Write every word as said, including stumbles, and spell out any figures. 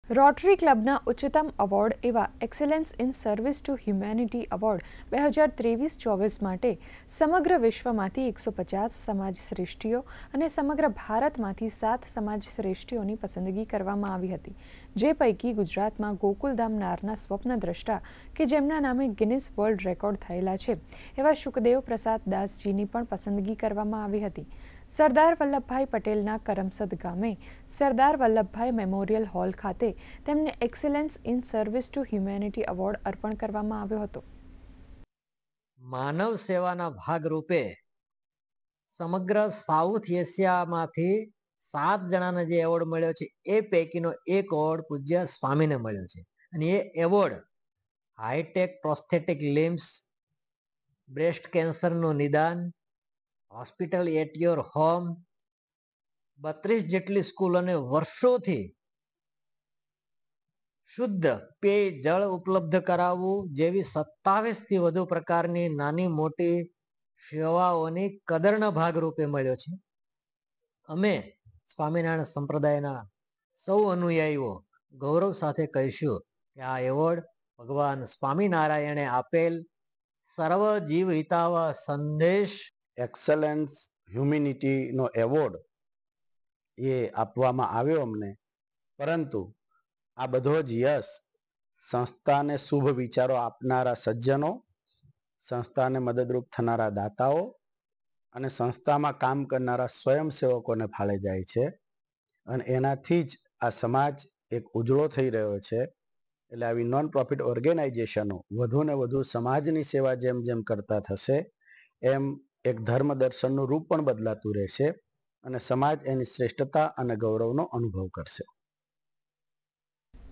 Rotary ક્લબના ઉચ્ચતમ award એવા excellence in service to humanity award બે હજાર ત્રેવીસ ચોવીસ માટે સમગ્ર વિશ્વમાંથી એકસો પચાસ સમાજ શ્રેષ્ઠીઓ અને સમગ્ર ભારતમાંથી સાત સમાજ શ્રેષ્ઠીઓની પસંદગી કરવામાં આવી હતી, જે પૈકી ગુજરાતમાં ગોકુલધામ નારના સ્વપ્નદ્રષ્ટા કે જેમના નામે ગિનિસ વર્લ્ડ રેકોર્ડ થયેલા છે એવા સુખદેવ પ્રસાદ દાસજીની પણ પસંદગી કરવામાં આવી હતી। સરદાર વલ્લભભાઈ પટેલના કરમસદ ગામે સરદાર વલ્લભભાઈ મેમોરિયલ હોલ ખાતે તેમને excellence in service to humanity award અર્પણ કરવામાં આવ્યો હતો। માનવ સેવાના ભાગરૂપે સમગ્ર સાઉથ એશિયામાંથી સાત જણાને જે એવોર્ડ મળ્યો છે એ પૈકીનો એક એવોર્ડ પૂજ્ય સ્વામીને મળ્યો છે અને એ award hi tech prosthetic limbs, breast કેન્સરનું નિદાન, હોસ્પિટલ એટ યોર હોમ, બત્રીસ જેટલી સ્કૂલોને વર્ષોથી શુદ્ધ પેય જળ ઉપલબ્ધ કરાવવું જેવી સત્તાવીસ થી વધુ પ્રકારની નાની મોટી સેવાઓની કદરના ભાગરૂપે મળ્યો છે। અમે સ્વામિનારાયણ સંપ્રદાયના સૌ અનુયાયીઓ ગૌરવ સાથે કહીશું કે આ એવોર્ડ ભગવાન સ્વામિનારાયણે આપેલ સર્વ જીવ હિતાવ સંદેશ એક્સેલન્સ હ્યુમિનિટીનો એવોર્ડ એ આપવામાં આવ્યો અમને, પરંતુ આ બધો જ યશ સંસ્થાને શુભ વિચારો આપનારા સજ્જનો, સંસ્થાને મદદરૂપ થનારા દાતાઓ અને સંસ્થામાં કામ કરનારા સ્વયંસેવકોને ફાળે જાય છે અને એનાથી જ આ સમાજ એક ઉજળો થઈ રહ્યો છે। એટલે આવી નોન પ્રોફિટ ઓર્ગેનાઇઝેશનો વધુ ને વધુ સમાજની સેવા જેમ જેમ કરતા થશે એમ એક ધર્મ દર્શનનું રૂપ પણ બદલાતું રહેશે અને સમાજ એની શ્રેષ્ઠતા અને ગૌરવનો અનુભવ કરશે।